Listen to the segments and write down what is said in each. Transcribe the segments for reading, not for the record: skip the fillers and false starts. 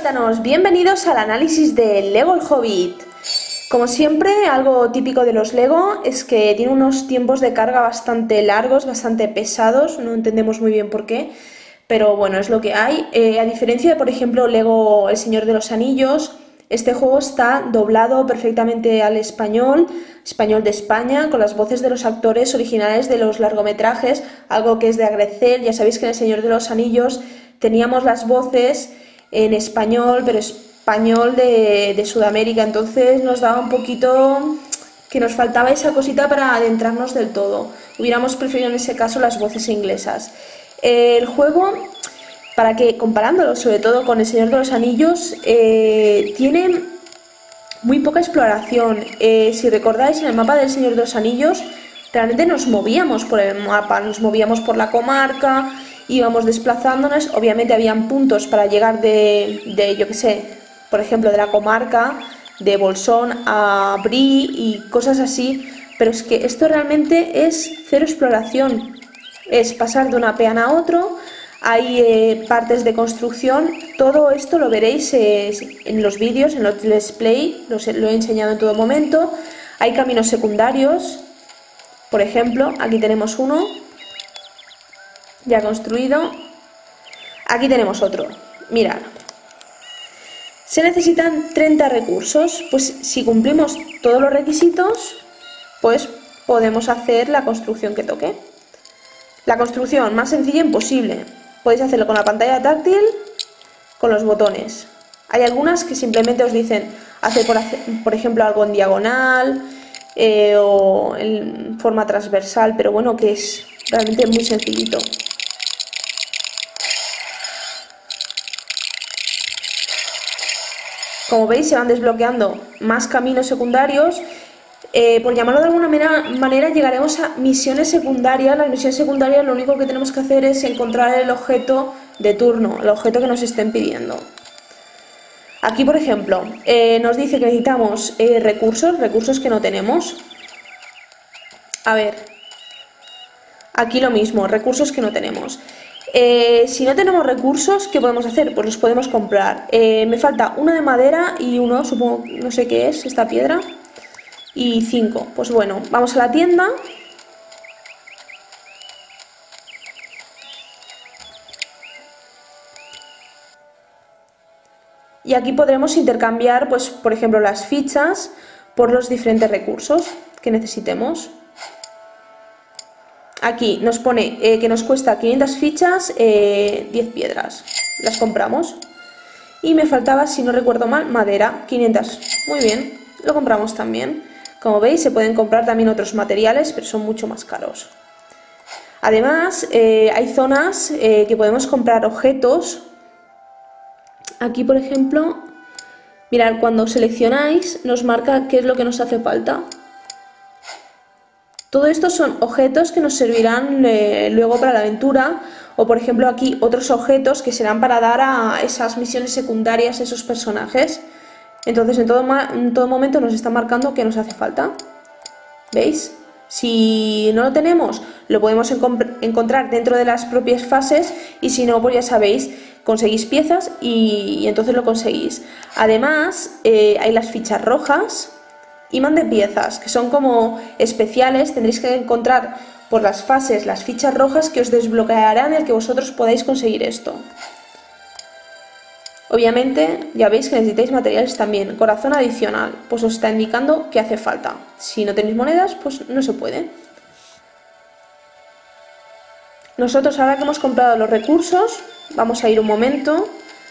Hobbitanos, bienvenidos al análisis de Lego el Hobbit. Como siempre, algo típico de los Lego es que tiene unos tiempos de carga bastante largos, bastante pesados, no entendemos muy bien por qué, pero bueno, es lo que hay. A diferencia de, por ejemplo, Lego El Señor de los Anillos, este juego está doblado perfectamente al español de España, con las voces de los actores originales de los largometrajes, algo que es de agradecer. Ya sabéis que en El Señor de los Anillos teníamos las voces en español, pero español de Sudamérica, entonces nos daba un poquito que nos faltaba esa cosita para adentrarnos del todo. Hubiéramos preferido en ese caso las voces inglesas. El juego, para que comparándolo sobre todo con El Señor de los Anillos, tiene muy poca exploración. Si recordáis, en el mapa del Señor de los Anillos realmente nos movíamos por el mapa, nos movíamos por la comarca, íbamos desplazándonos. Obviamente habían puntos para llegar de yo que sé, por ejemplo, de la comarca de Bolsón a Bree y cosas así, pero es que esto realmente es cero exploración, es pasar de una peana a otro. Hay partes de construcción, todo esto lo veréis en los vídeos, en los let's play, lo he enseñado en todo momento. Hay caminos secundarios, por ejemplo, aquí tenemos uno ya construido, aquí tenemos otro, mirad. Se necesitan 30 recursos, pues si cumplimos todos los requisitos, pues podemos hacer la construcción que toque. La construcción más sencilla imposible. Podéis hacerlo con la pantalla táctil, con los botones. Hay algunas que simplemente os dicen hacer por ejemplo algo en diagonal o en forma transversal, pero bueno, que es realmente muy sencillito. Como veis, se van desbloqueando más caminos secundarios. Por llamarlo de alguna manera, llegaremos a misiones secundarias. Las misiones secundarias lo único que tenemos que hacer es encontrar el objeto de turno, el objeto que nos estén pidiendo. Aquí, por ejemplo, nos dice que necesitamos recursos que no tenemos. A ver, aquí lo mismo, recursos que no tenemos. Si no tenemos recursos, ¿qué podemos hacer? Pues los podemos comprar. Me falta uno de madera y uno, supongo, no sé qué es, esta piedra. Y 5. Pues bueno, vamos a la tienda. Y aquí podremos intercambiar, pues, por ejemplo, las fichas por los diferentes recursos que necesitemos. Aquí nos pone que nos cuesta 500 fichas, 10 piedras. Las compramos. Y me faltaba, si no recuerdo mal, madera, 500. Muy bien, lo compramos también. Como veis, se pueden comprar también otros materiales, pero son mucho más caros. Además, hay zonas que podemos comprar objetos. Aquí, por ejemplo, mirad, cuando seleccionáis, nos marca qué es lo que nos hace falta. Todo esto son objetos que nos servirán luego para la aventura, o por ejemplo aquí otros objetos que serán para dar a esas misiones secundarias a esos personajes. Entonces en todo momento nos está marcando qué nos hace falta. ¿Veis? Si no lo tenemos, lo podemos encontrar dentro de las propias fases, y si no, pues ya sabéis, conseguís piezas y entonces lo conseguís. Además, hay las fichas rojas, imán de piezas, que son como especiales. Tendréis que encontrar por las fases las fichas rojas que os desbloquearán el que vosotros podáis conseguir esto. Obviamente ya veis que necesitáis materiales también. Corazón adicional, pues os está indicando que hace falta. Si no tenéis monedas, pues no se puede. Nosotros, ahora que hemos comprado los recursos, vamos a ir un momento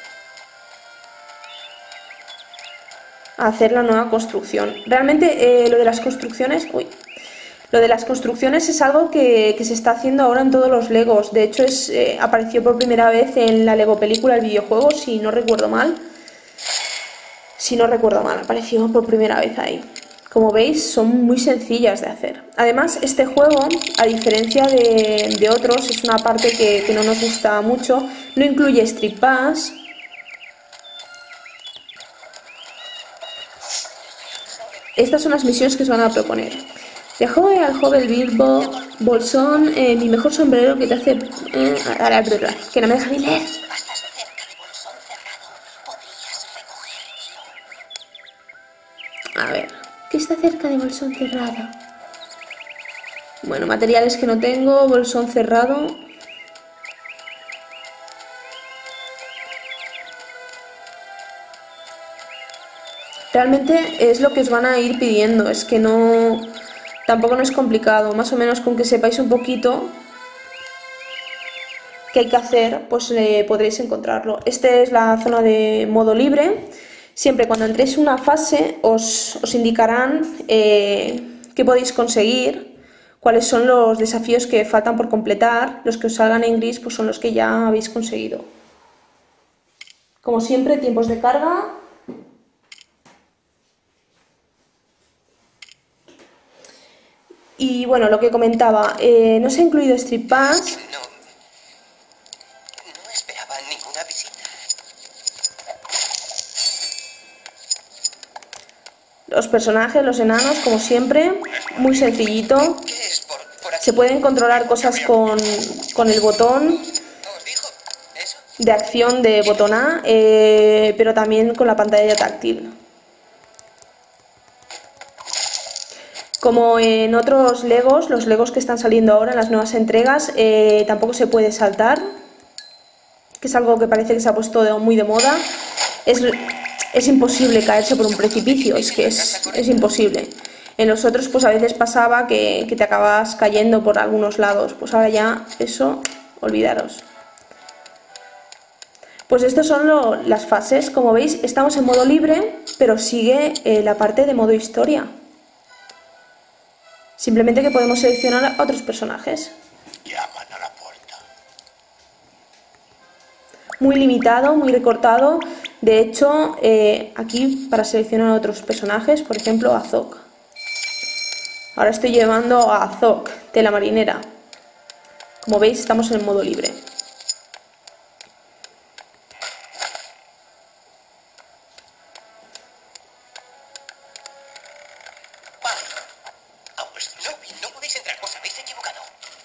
a hacer la nueva construcción. Realmente lo de las construcciones es algo que se está haciendo ahora en todos los Legos. De hecho, apareció por primera vez en la Lego película, el videojuego, si no recuerdo mal. Apareció por primera vez ahí. Como veis, son muy sencillas de hacer. Además, este juego, a diferencia de otros, es una parte que no nos gusta mucho. No incluye Street Pass. Estas son las misiones que se van a proponer. Viajó al joven Bilbo Bolsón, mi mejor sombrero que te hace... que no me deja ni leer. cerca de bolsón cerrado. Bueno, materiales que no tengo, bolsón cerrado. Realmente es lo que os van a ir pidiendo, es que no... Tampoco no es complicado, más o menos con que sepáis un poquito qué hay que hacer, pues podréis encontrarlo. Esta es la zona de modo libre. Siempre cuando entréis en una fase os indicarán qué podéis conseguir, cuáles son los desafíos que faltan por completar. Los que os salgan en gris pues son los que ya habéis conseguido. Como siempre, tiempos de carga. Y bueno, lo que comentaba, no se ha incluido Street Pass. No esperaba ninguna visita. Los personajes, los enanos, como siempre, muy sencillito. ¿Qué es por aquí? Se pueden controlar cosas con el botón ¿Os dijo eso? de acción de botón A, pero también con la pantalla táctil. Como en otros Legos, los Legos que están saliendo ahora en las nuevas entregas, tampoco se puede saltar, que es algo que parece que se ha puesto muy de moda. Es imposible caerse por un precipicio, es que es imposible. En los otros pues a veces pasaba que te acabas cayendo por algunos lados, pues ahora ya eso, olvidaros. Pues estas son las fases, como veis estamos en modo libre, pero sigue la parte de modo historia. Simplemente que podemos seleccionar a otros personajes. Llaman a la puerta. Muy limitado, muy recortado. De hecho, aquí para seleccionar a otros personajes, por ejemplo a Zoc. Ahora estoy llevando a Zoc, de la marinera. Como veis estamos en modo libre. Pues no podéis entrar, os habéis equivocado.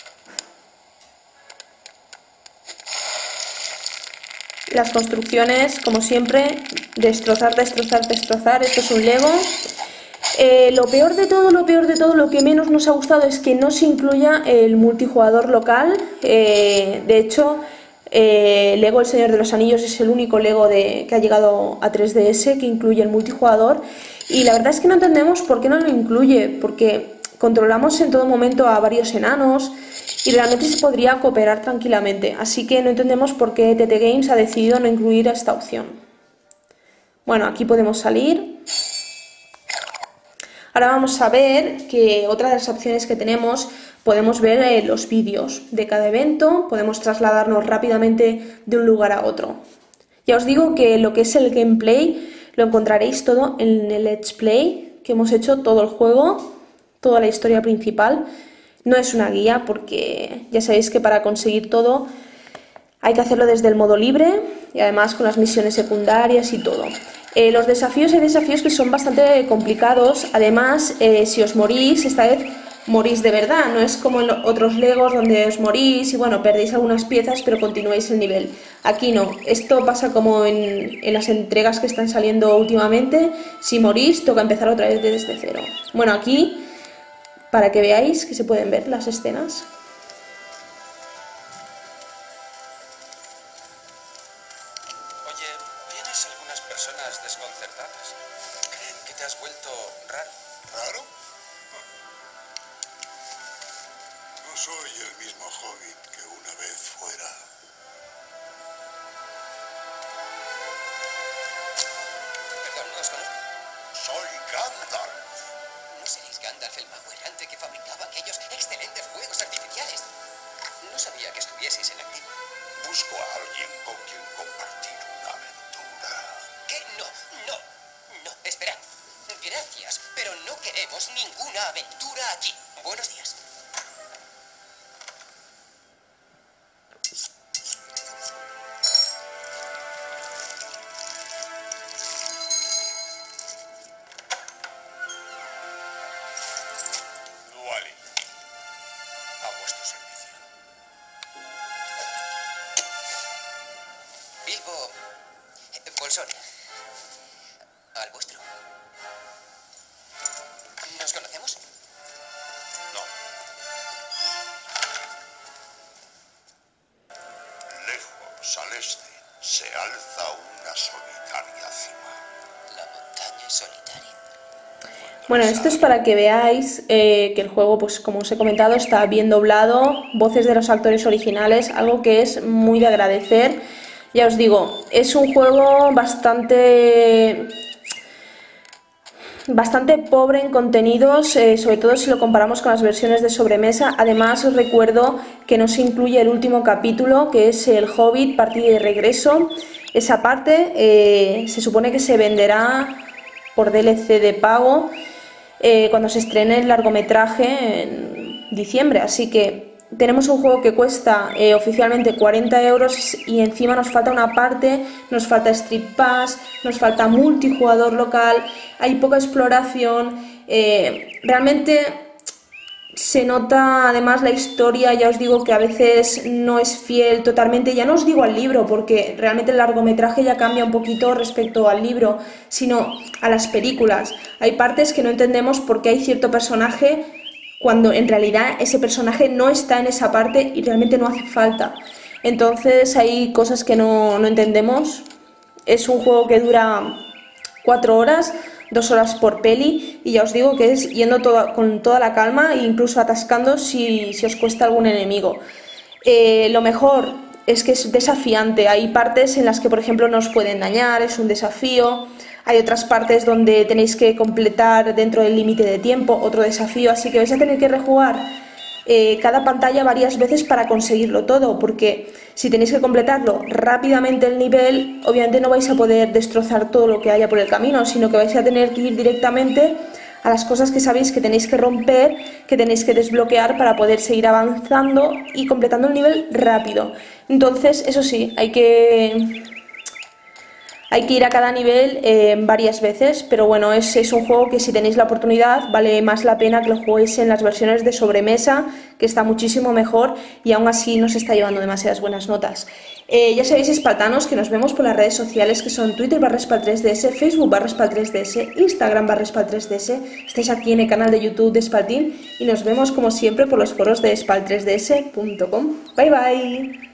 Las construcciones, como siempre, destrozar, destrozar, destrozar. Esto es un Lego. Lo peor de todo, lo que menos nos ha gustado es que no se incluya el multijugador local. De hecho, Lego El Señor de los Anillos es el único Lego que ha llegado a 3DS que incluye el multijugador. Y la verdad es que no entendemos por qué no lo incluye, porque controlamos en todo momento a varios enanos y realmente se podría cooperar tranquilamente. Así que no entendemos por qué TT Games ha decidido no incluir esta opción. Bueno, aquí podemos salir. Ahora vamos a ver que otra de las opciones que tenemos, podemos ver los vídeos de cada evento, podemos trasladarnos rápidamente de un lugar a otro. Ya os digo que lo que es el gameplay lo encontraréis todo en el Let's Play, que hemos hecho todo el juego, toda la historia principal. No es una guía porque ya sabéis que para conseguir todo hay que hacerlo desde el modo libre y además con las misiones secundarias y todo. Los desafíos, hay desafíos que son bastante complicados. Además, si os morís, esta vez morís de verdad. No es como en otros Legos donde os morís y bueno, perdéis algunas piezas pero continuáis el nivel. Aquí no. Esto pasa como en las entregas que están saliendo últimamente. Si morís, toca empezar otra vez desde cero. Bueno, aquí, para que veáis que se pueden ver las escenas. Tienes algunas personas desconcertadas. Creen que te has vuelto raro. ¿Raro? No soy el mismo hobbit que una vez fuera. Perdón, ¿no os conozco? Soy Gandalf. ¿No seréis Gandalf el mago errante que fabricaba aquellos excelentes fuegos artificiales? No sabía que estuvieseis en activo. Busco a alguien con quien compartir una aventura. ¿Qué? No. Esperad. Gracias, pero no queremos ninguna aventura aquí. Buenos días. Wally. A vuestro servicio. Bilbo Bolsón. Al vuestro. ¿Nos conocemos? No. Lejos al este se alza una solitaria cima. La montaña solitaria. Bueno, esto es para que veáis que el juego, pues como os he comentado, está bien doblado, voces de los actores originales, algo que es muy de agradecer. Ya os digo, es un juego bastante pobre en contenidos, sobre todo si lo comparamos con las versiones de sobremesa. Además, os recuerdo que no se incluye el último capítulo, que es el Hobbit, partida y regreso. Esa parte se supone que se venderá por DLC de pago cuando se estrene el largometraje en diciembre. Así que tenemos un juego que cuesta oficialmente 40 euros y encima nos falta una parte, nos falta Street Pass, nos falta multijugador local, hay poca exploración, realmente se nota además la historia, ya os digo que a veces no es fiel totalmente, ya no os digo al libro porque realmente el largometraje ya cambia un poquito respecto al libro, sino a las películas. Hay partes que no entendemos por qué hay cierto personaje cuando en realidad ese personaje no está en esa parte y realmente no hace falta. Entonces hay cosas que no entendemos. Es un juego que dura 4 horas, 2 horas por peli, y ya os digo que es yendo con toda la calma e incluso atascando si os cuesta algún enemigo. Lo mejor es que es desafiante. Hay partes en las que, por ejemplo, no os pueden dañar, es un desafío. Hay otras partes donde tenéis que completar dentro del límite de tiempo, otro desafío, así que vais a tener que rejugar cada pantalla varias veces para conseguirlo todo, porque si tenéis que completarlo rápidamente el nivel, obviamente no vais a poder destrozar todo lo que haya por el camino, sino que vais a tener que ir directamente a las cosas que sabéis que tenéis que romper, que tenéis que desbloquear para poder seguir avanzando y completando el nivel rápido. Entonces, eso sí, hay que ir a cada nivel varias veces, pero bueno, es un juego que si tenéis la oportunidad vale más la pena que lo juguéis en las versiones de sobremesa, que está muchísimo mejor y aún así no se está llevando demasiadas buenas notas. Ya sabéis, espartanos, que nos vemos por las redes sociales que son Twitter /Spal3ds, Facebook /Spal3ds, Instagram /Spal3ds. Estáis aquí en el canal de YouTube de Spaltin y nos vemos como siempre por los foros de spal3ds.com. Bye bye.